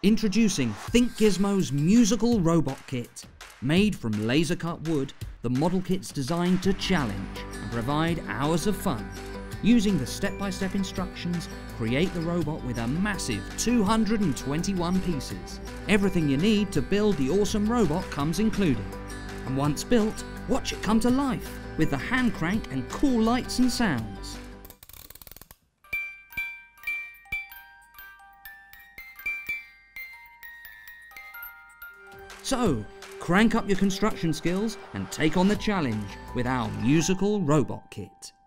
Introducing Think Gizmos musical robot kit. Made from laser-cut wood, the model kit's designed to challenge and provide hours of fun. Using the step-by-step instructions, create the robot with a massive 221 pieces. Everything you need to build the awesome robot comes included. And once built, watch it come to life with the hand crank and cool lights and sounds. So, crank up your construction skills and take on the challenge with our musical robot kit.